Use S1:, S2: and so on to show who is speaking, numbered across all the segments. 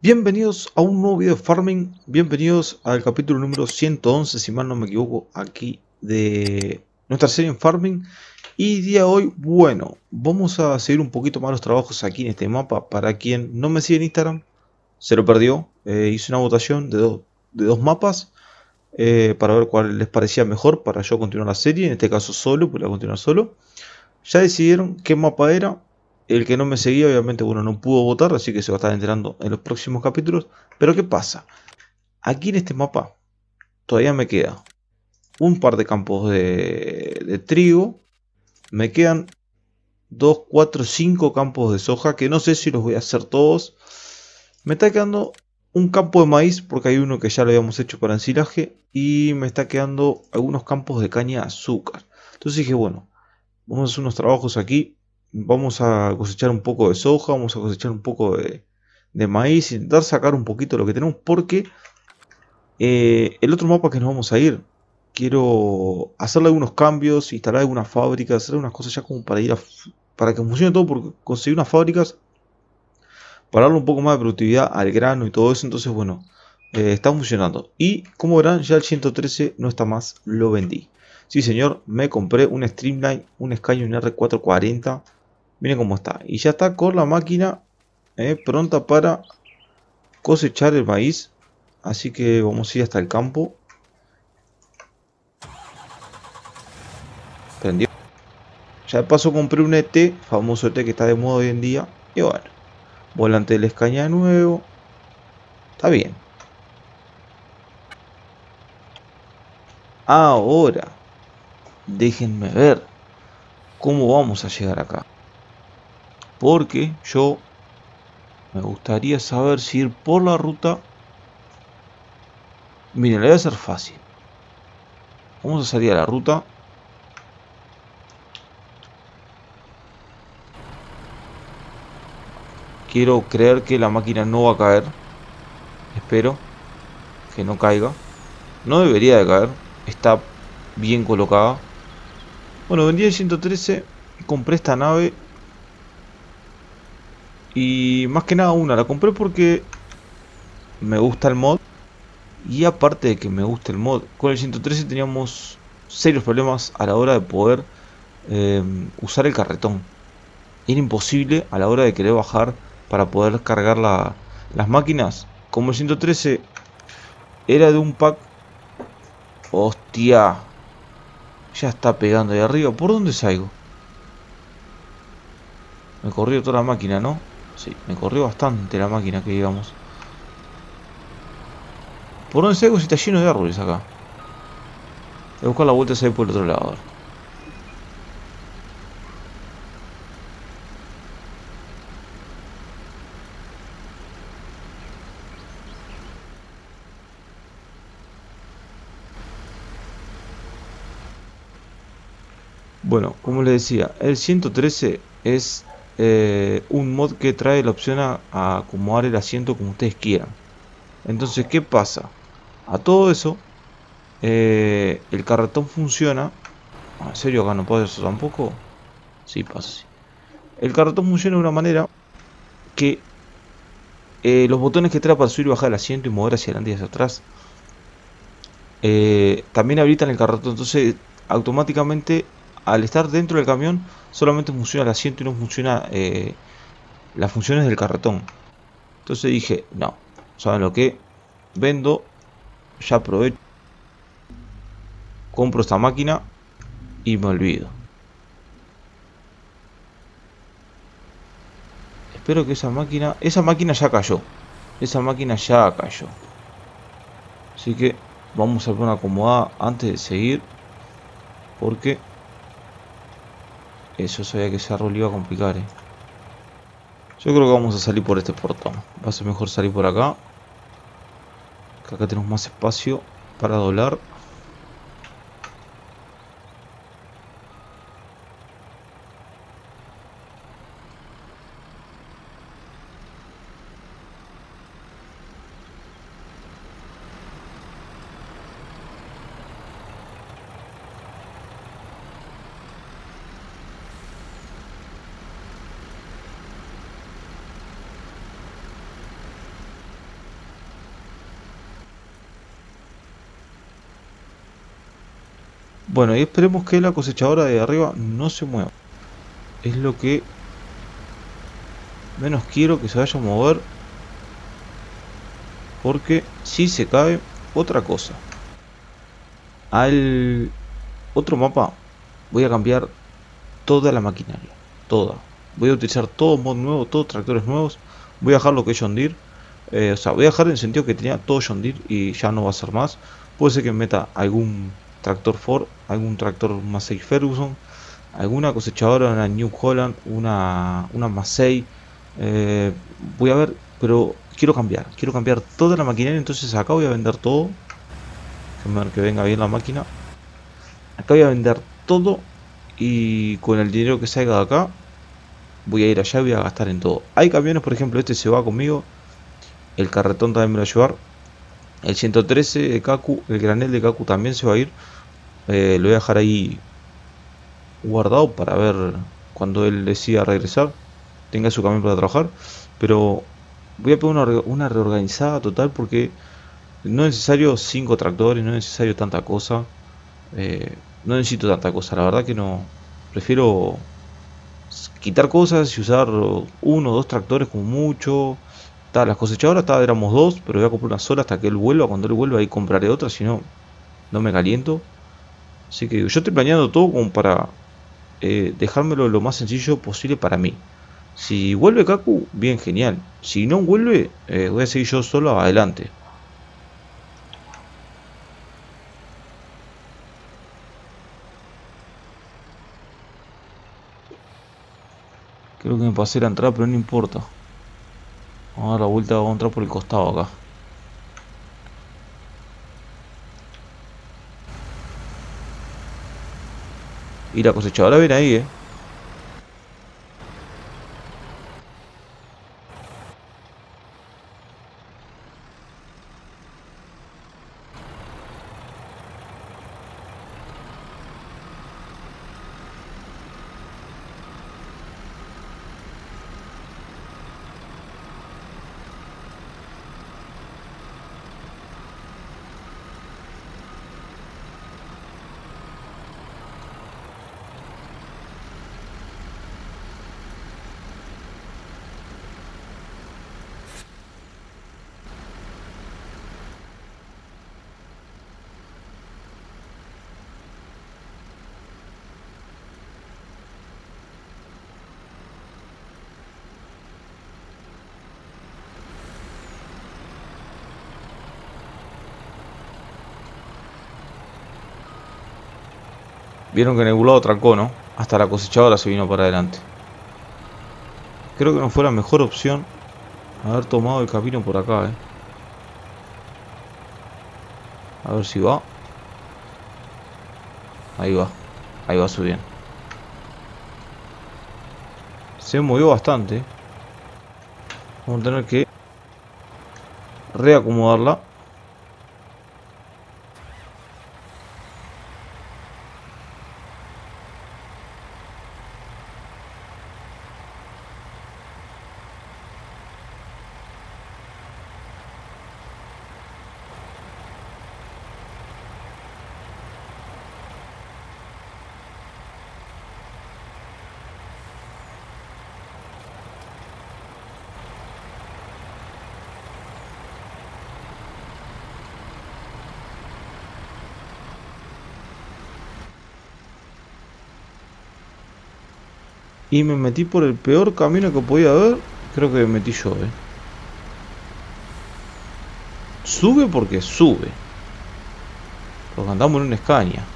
S1: Bienvenidos a un nuevo video de Farming, bienvenidos al capítulo número 111, si mal no me equivoco, aquí de nuestra serie en Farming. Y día de hoy, bueno, vamos a seguir un poquito más los trabajos aquí en este mapa. Para quien no me sigue en Instagram, se lo perdió. Hice una votación de dos mapas para ver cuál les parecía mejor para yo continuar la serie, en este caso solo, porque la continuar solo. Ya decidieron qué mapa era. El que no me seguía, obviamente, bueno, no pudo votar, así que se va a estar enterando en los próximos capítulos. Pero ¿qué pasa? Aquí en este mapa todavía me queda un par de campos de trigo. Me quedan 2, 4, 5 campos de soja, que no sé si los voy a hacer todos. Me está quedando un campo de maíz, porque hay uno que ya lo habíamos hecho para ensilaje. Y me está quedando algunos campos de caña de azúcar. Entonces dije, bueno, vamos a hacer unos trabajos aquí. Vamos a cosechar un poco de soja, vamos a cosechar un poco de maíz, intentar sacar un poquito de lo que tenemos, porque el otro mapa que nos vamos a ir, quiero hacerle algunos cambios, instalar algunas fábricas, hacer unas cosas ya como para para que funcione todo, porque conseguir unas fábricas para darle un poco más de productividad al grano y todo eso. Entonces bueno, está funcionando. Y como verán, ya el 113 no está más, lo vendí. Sí señor, me compré un Streamline, un Scanion R440. Miren cómo está. Y ya está con la máquina pronta para cosechar el maíz. Así que vamos a ir hasta el campo. Prendió. Ya de paso compré un ET, famoso ET que está de moda hoy en día. Y bueno, volante del Scania nuevo. Está bien. Ahora, déjenme ver cómo vamos a llegar acá. Porque yo me gustaría saber si ir por la ruta. Miren, le voy a hacer fácil. Vamos a salir a la ruta. Quiero creer que la máquina no va a caer. Espero que no caiga. No debería de caer. Está bien colocada. Bueno, vendí el 113. Compré esta nave. Y más que nada la compré porque me gusta el mod. Y aparte de que me gusta el mod, con el 113 teníamos serios problemas a la hora de poder usar el carretón. Era imposible a la hora de querer bajar para poder cargar las máquinas. Como el 113 era de un pack. Hostia. Ya está pegando ahí arriba. ¿Por dónde salgo? Me corrió toda la máquina, ¿no? Sí, me corrió bastante la máquina, que digamos. ¿Por dónde salgo si está lleno de árboles acá? Voy a buscar la vuelta a salir por el otro lado. A ver. Bueno, como les decía, el 113 es un mod que trae la opción a acomodar el asiento como ustedes quieran. Entonces, ¿qué pasa? A todo eso, el carretón funciona. ¿En serio acá no puedo eso tampoco? Sí, pasa así. El carretón funciona de una manera que los botones que trae para subir y bajar el asiento y mover hacia adelante y hacia atrás también habilitan el carretón. Entonces, automáticamente, al estar dentro del camión, solamente funciona el asiento y no funciona las funciones del carretón. Entonces dije, no, ¿saben lo que? Vendo, ya aprovecho, compro esta máquina y me olvido. Espero que esa máquina ya cayó. Esa máquina ya cayó. Así que vamos a poner una acomodada antes de seguir. Porque eso sabía que ese árbol iba a complicar, Yo creo que vamos a salir por este portón. Va a ser mejor salir por acá. Que acá tenemos más espacio para doblar. Bueno, y esperemos que la cosechadora de arriba no se mueva. Es lo que menos quiero, que se vaya a mover. Porque si se cae, otra cosa. Al otro mapa voy a cambiar toda la maquinaria. Toda. Voy a utilizar todo mod nuevo, todos tractores nuevos. Voy a dejar lo que es John Deere. O sea, voy a dejar en el sentido que tenía todo John Deere y ya no va a ser más. Puede ser que meta algún tractor Ford, algún tractor Massey Ferguson, alguna cosechadora, una New Holland, una Massey. Eh, Voy a ver, pero quiero cambiar toda la maquinaria. Entonces acá voy a vender todo. Déjenme ver que venga bien la máquina. Acá voy a vender todo y con el dinero que salga de acá voy a ir allá y voy a gastar en todo. Hay camiones, por ejemplo, este se va conmigo. El carretón también me lo va a llevar. El 113 de Kaku, el granel de Kaku también se va a ir. Lo voy a dejar ahí guardado para ver cuando él decida regresar. Tenga su camión para trabajar. Pero voy a pegar una reorganizada total porque no es necesario 5 tractores, no es necesario tanta cosa. No necesito tanta cosa, la verdad que no. Prefiero quitar cosas y usar uno o dos tractores como mucho. Las cosechadoras éramos dos, pero voy a comprar una sola hasta que él vuelva. Cuando él vuelva ahí compraré otra, si no, no me caliento. Así que yo estoy planeando todo como para dejármelo lo más sencillo posible para mí. Si vuelve Kaku, bien, genial. Si no vuelve, voy a seguir yo solo adelante. Creo que me pasé la entrada, pero no importa. Vamos a dar la vuelta, vamos a entrar por el costado acá. Y la cosechadora viene ahí, Vieron que Nebulado trancó, ¿no? Hasta la cosechadora se vino para adelante. Creo que no fue la mejor opción haber tomado el camino por acá, A ver si va. Ahí va. Ahí va subiendo. Se movió bastante. Vamos a tener que reacomodarla. Y me metí por el peor camino que podía haber. Creo que me metí yo, Sube porque sube. Porque andamos en una Scania.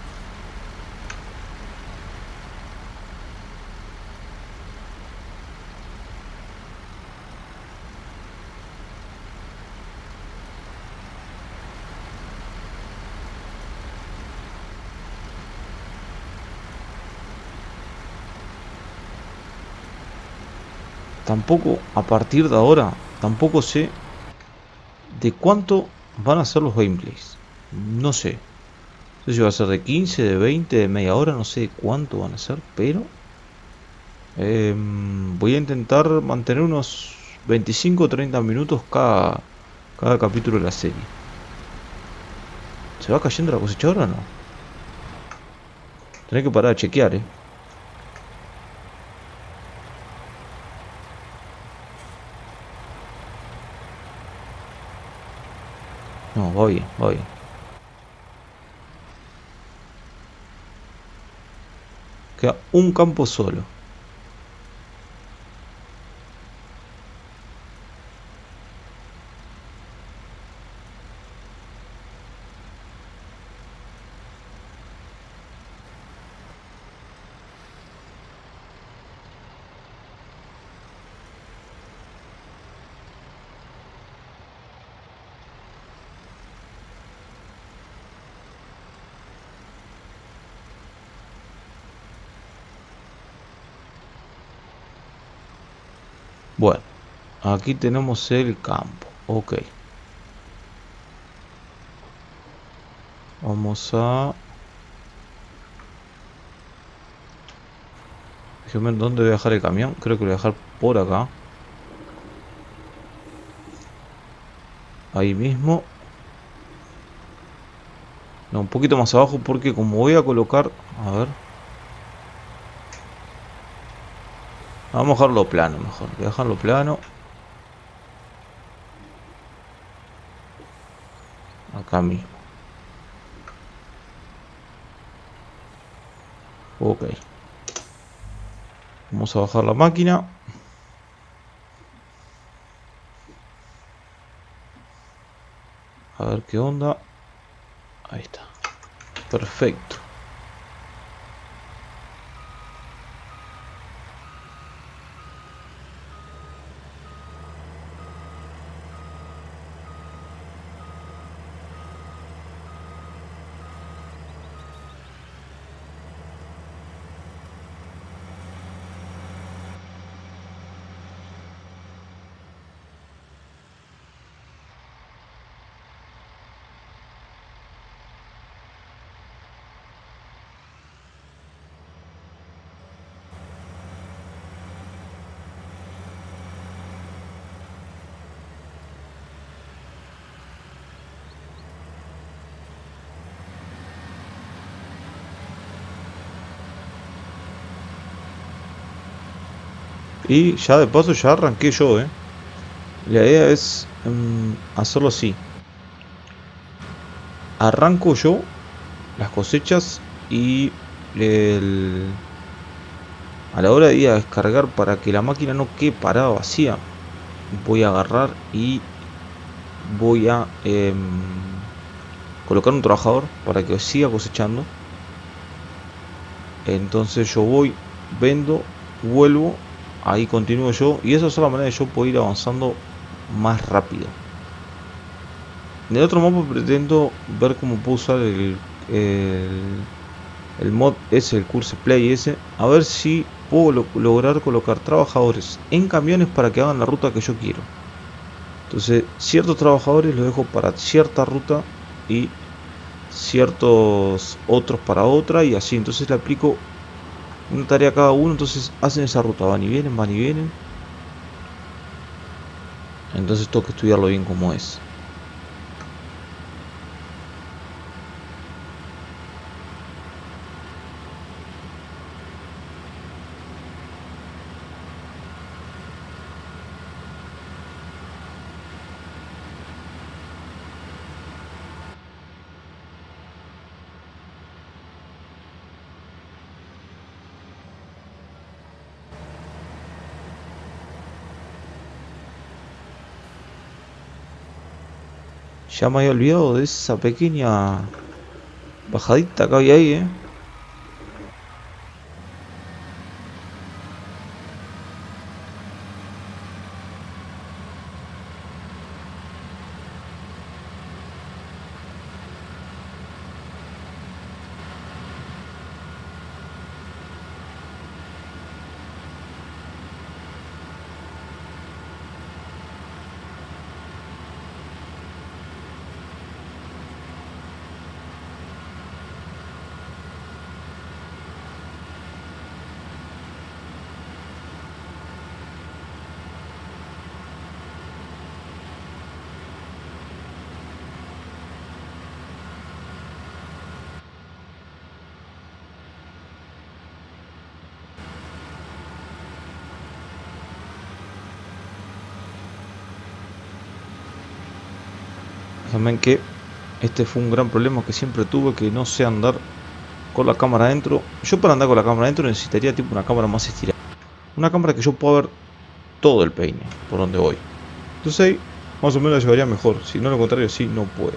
S1: Tampoco, a partir de ahora, tampoco sé de cuánto van a ser los gameplays. No sé. No sé si va a ser de 15, de 20, de media hora, no sé de cuánto van a ser, pero voy a intentar mantener unos 25 o 30 minutos cada capítulo de la serie. ¿Se va cayendo la cosechadora o no? Tenés que parar a chequear, eh. No, va bien, va bien. Queda un campo solo. Bueno, aquí tenemos el campo. Ok. Vamos a... Déjame ver dónde voy a dejar el camión. Creo que lo voy a dejar por acá. Ahí mismo. No, un poquito más abajo porque como voy a colocar... A ver. Vamos a dejarlo plano mejor. Voy a dejarlo plano. Acá mismo. Ok. Vamos a bajar la máquina. A ver qué onda. Ahí está. Perfecto. Y ya de paso ya arranqué yo, eh. La idea es hacerlo así. Arranco yo las cosechas y a la hora de ir a descargar para que la máquina no quede parada vacía, voy a agarrar y voy a colocar un trabajador para que siga cosechando. Entonces yo voy, vendo, vuelvo, ahí continúo yo y esa es la manera de yo poder ir avanzando más rápido. En el otro mapa pretendo ver cómo puedo usar el mod ese, el Curse Play ese, a ver si puedo lograr colocar trabajadores en camiones para que hagan la ruta que yo quiero. Entonces ciertos trabajadores los dejo para cierta ruta y ciertos otros para otra y así. Entonces le aplico una tarea a cada uno, entonces hacen esa ruta, van y vienen, van y vienen. Entonces tengo que estudiarlo bien como es. Ya me había olvidado de esa pequeña bajadita que había ahí, También que este fue un gran problema que siempre tuve, que no sé andar con la cámara adentro. Yo para andar con la cámara adentro necesitaría tipo una cámara más estirada. Una cámara que yo pueda ver todo el peine, por donde voy. Entonces ahí más o menos la llevaría mejor. Si no, lo contrario, sí, no puedo.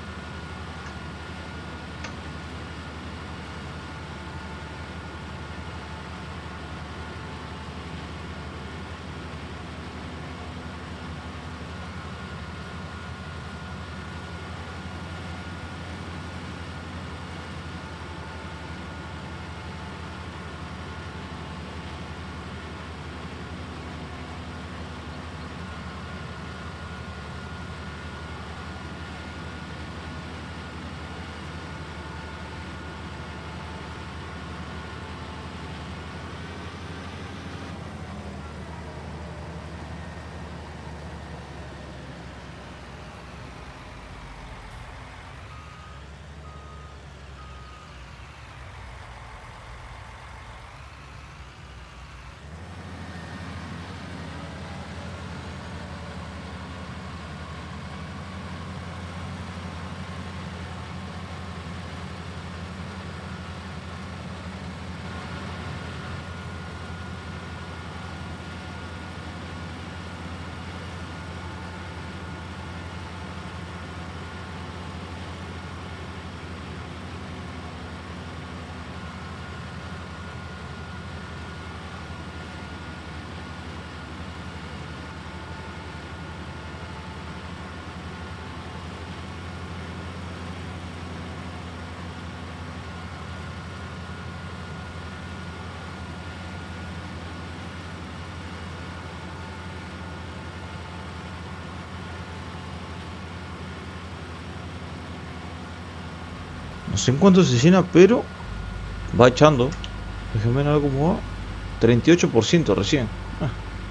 S1: No sé en cuánto se llena, pero va echando. Déjenme ver cómo va. 38% recién. Ah,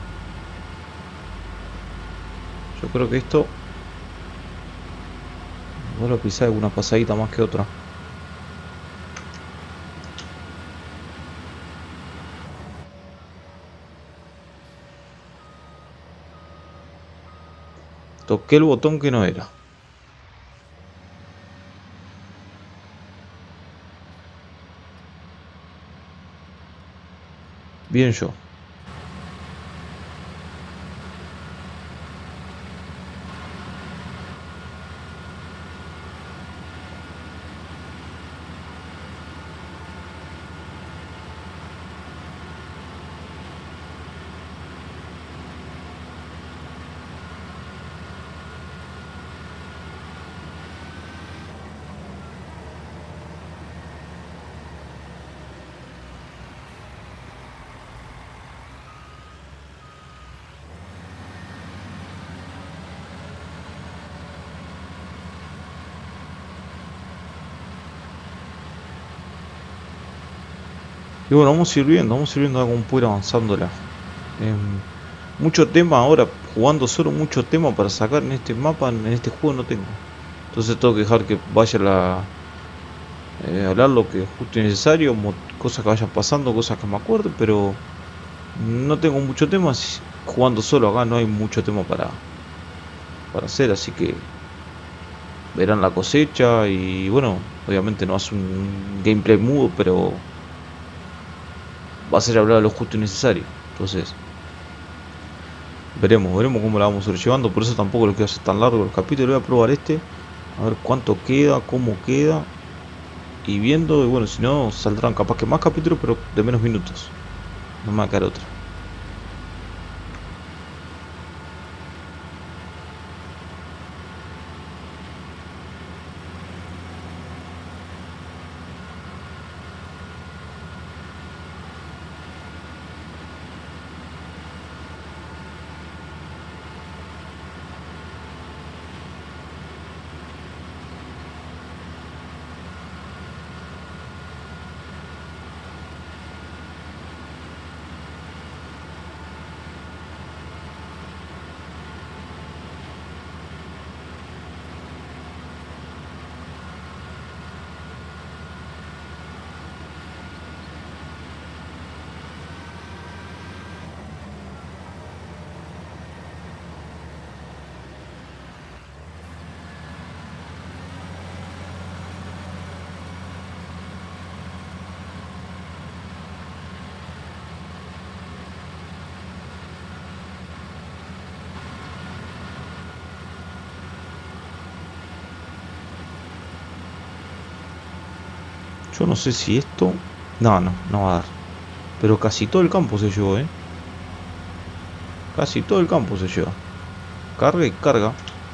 S1: yo creo que esto voy a pisar alguna pasadita más que otra. Toqué el botón que no era. Bien yo. Y bueno, vamos a ir viendo cómo puedo ir avanzándola. Mucho tema ahora, jugando solo mucho tema para sacar en este mapa, en este juego no tengo. Entonces tengo que dejar que vaya hablar lo que es justo y necesario, cosas que vayan pasando, cosas que me acuerdo, pero no tengo mucho tema. Jugando solo acá no hay mucho tema para hacer, así que verán la cosecha y bueno, obviamente no hace un gameplay mudo, pero va a ser hablar lo justo y necesario. Entonces veremos cómo la vamos sobrellevando. Por eso tampoco lo quiero hacer tan largo el capítulo. Voy a probar este, a ver cuánto queda, cómo queda, y viendo, y bueno, si no saldrán capaz que más capítulos, pero de menos minutos. No me va a quedar otra. Yo no sé si esto... No, no va a dar. Pero casi todo el campo se llevó, Casi todo el campo se lleva. Carga y carga.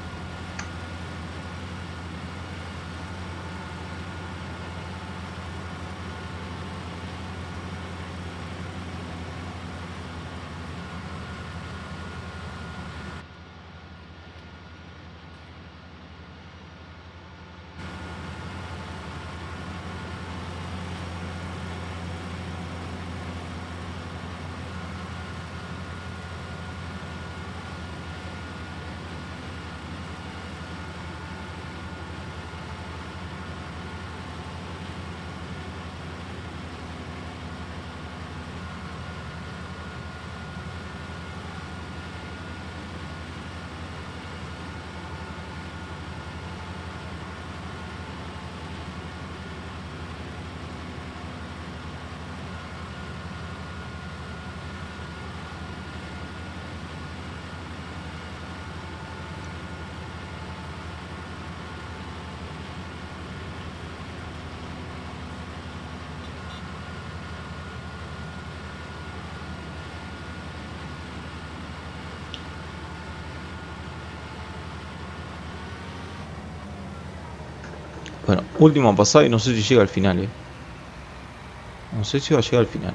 S1: Bueno, última pasada y no sé si llega al final, No sé si va a llegar al final.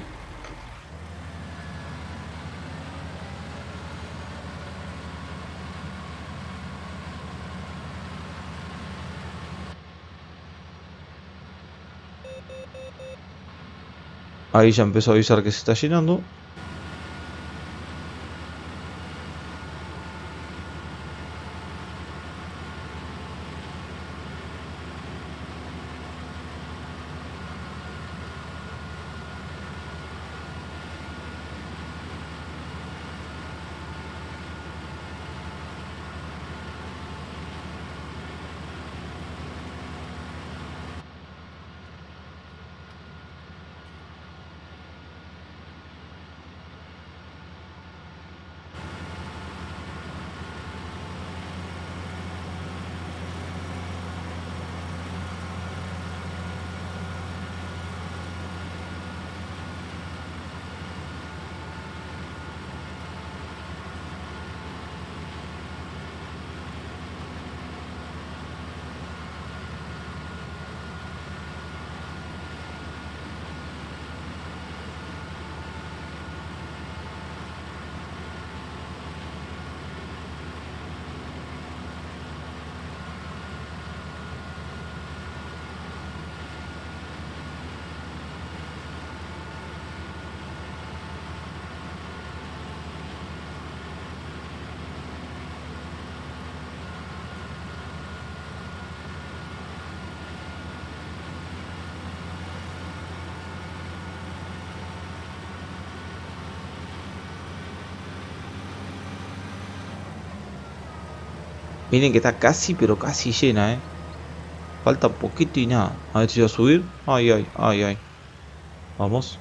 S1: Ahí ya empezó a avisar que se está llenando. Miren que está casi, pero casi llena, Falta poquito y nada. A ver si va a subir. Ay, ay, ay, ay. Vamos.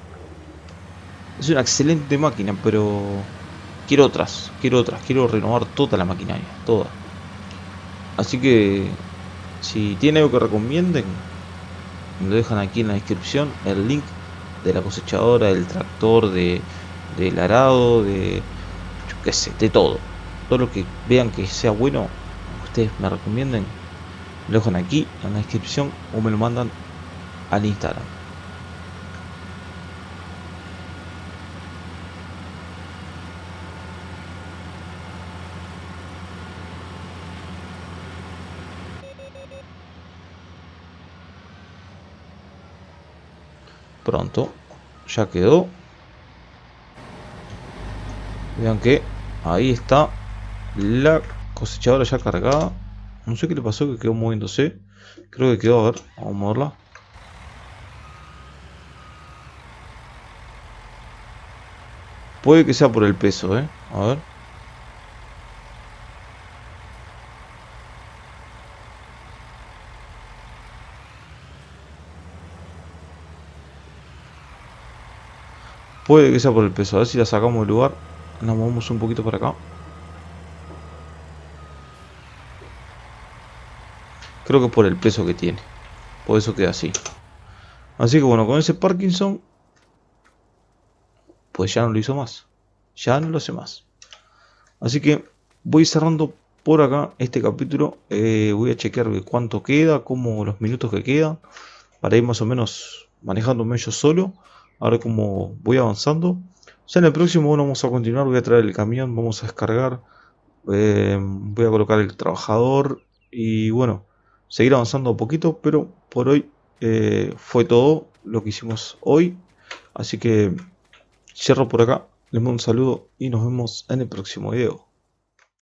S1: Es una excelente máquina, pero... Quiero otras, quiero otras. Quiero renovar toda la maquinaria, toda. Así que... Si tiene algo que recomienden, me lo dejan aquí en la descripción. El link de la cosechadora, del tractor, del arado, yo qué sé, de todo. Todo lo que vean que sea bueno, ustedes me recomienden, me lo dejan aquí en la descripción o me lo mandan al Instagram. Pronto, ya quedó. Vean que ahí está la cosechadora ya cargada. No sé qué le pasó, que quedó moviéndose. Creo que quedó, a ver, vamos a moverla. Puede que sea por el peso, a ver. Puede que sea por el peso, a ver si la sacamos del lugar. Nos movemos un poquito para acá. Creo que por el peso que tiene. Por eso queda así. Así que bueno, con ese Parkinson, pues ya no lo hizo más. Ya no lo hace más. Así que voy cerrando por acá este capítulo. Voy a chequear de cuánto queda, como los minutos que quedan, para ir más o menos manejándome yo solo. A ver cómo voy avanzando. O sea, en el próximo bueno, vamos a continuar. Voy a traer el camión, vamos a descargar. Voy a colocar el trabajador. Y bueno, seguir avanzando un poquito. Pero por hoy fue todo lo que hicimos hoy. Así que cierro por acá. Les mando un saludo y nos vemos en el próximo video.